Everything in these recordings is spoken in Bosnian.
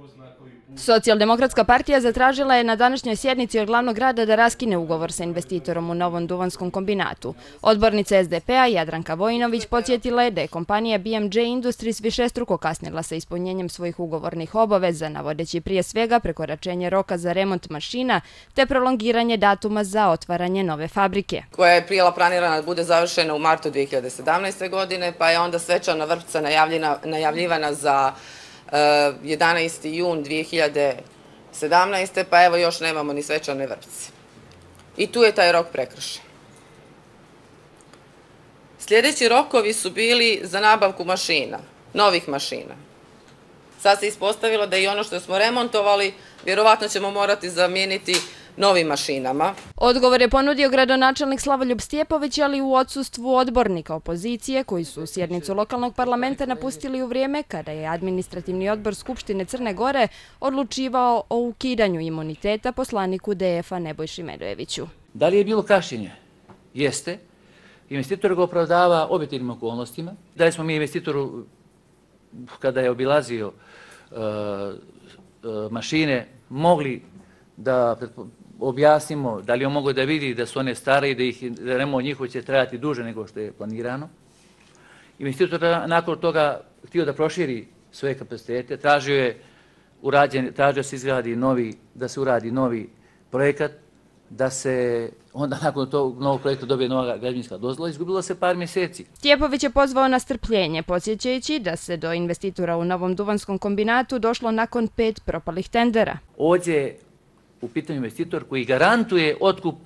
Socijaldemokratska partija zatražila je na današnjoj sjednici od glavnog grada da raskine ugovor sa investitorom u Novom Duvanskom kombinatu. Odbornica SDP-a Jadranka Vojinović podsjetila je da je kompanija BMJ Industries višestruko kasnila sa ispunjenjem svojih ugovornih obaveza, navodeći prije svega prekoračenje roka za remont mašina te prolongiranje datuma za otvaranje nove fabrike. Koja je prijela planirana da bude završena u martu 2017. godine, pa je onda svečana vrpca najavljivana za 11. jun 2017. pa evo još nemamo ni svečane vrpce. I tu je taj rok prekršen. Sljedeći rokovi su bili za nabavku mašina, novih mašina. Sad se ispostavilo da i ono što smo remontovali, vjerovatno ćemo morati zamijeniti novim mašinama. Odgovor je ponudio gradonačelnik Slavoljub Stjepović, ali u odsustvu odbornika opozicije koji su sjednicu lokalnog parlamenta napustili u vrijeme kada je administrativni odbor Skupštine Crne Gore odlučivao o ukidanju imuniteta poslaniku DF-a Nebojši Medojeviću. Da li je bilo kašnjenje? Jeste. Investitor ga opravdava objektivnim okolnostima. Da li smo mi investitoru, kada je obilazio mašine, mogli da objasnimo da li on mogu da vidi da su one stare i da remont njihov će trajati duže nego što je planirano. Investitor nakon toga htio da proširi svoje kapacitete, tražio se izgradi da se uradi novi projekat, da se onda nakon tog novog projekta dobije nova građevinska dozvola, izgubilo se par mjeseci. Stjepović je pozvao na strpljenje, podsjećajući da se do investitora u Novom Duvanskom kombinatu došlo nakon 5 propalih tendera. Ovdje je u pitanju investitor koji garantuje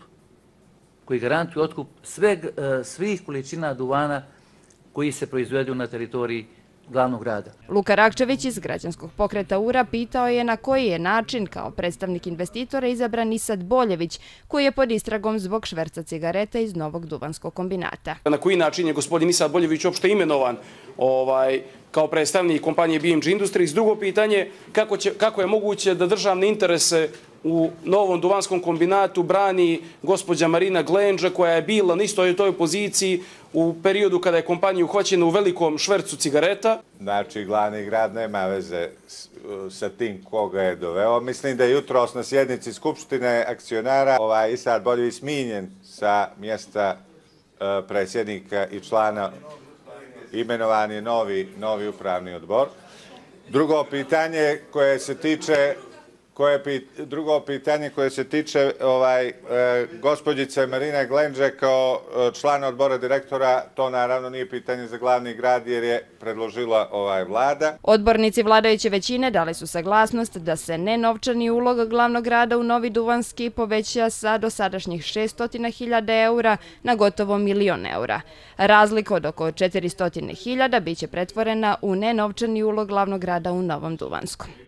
otkup svih količina duvana koji se proizvedu na teritoriji glavnog grada. Luka Rakčević iz građanskog pokreta URA pitao je na koji je način kao predstavnik investitora izabran Nisad Boljević, koji je pod istragom zbog šverca cigareta iz Novog Duvanskog kombinata. Na koji način je gospodin Nisad Boljević uopšte imenovan kao predstavnik kompanije BMJ Industries? Drugo pitanje, kako je moguće da državne interese u Novom Duvanskom kombinatu brani gospođa Marina Glendža, koja je bila na istoj toj poziciji u periodu kada je kompanija uhvaćena u velikom švercu cigareta? Znači, glavni grad nema veze sa tim koga je doveo. Mislim da je jutros na sjednici Skupštine akcionara Nisad Boljević smijenjen sa mjesta predsjednika i člana, imenovan je novi upravni odbor. Drugo pitanje koje se tiče gospođice Marine Glendže kao člana odbora direktora, to naravno nije pitanje za glavni grad jer je predložila vlada. Odbornici vladajuće većine dali su saglasnost da se nenovčani ulog glavnog grada u Novi Duvanski poveća sa dosadašnjih 600.000 eura na gotovo 1.000.000 eura. Razlika od oko 400.000 biće pretvorena u nenovčani ulog glavnog grada u Novom Duvanskom.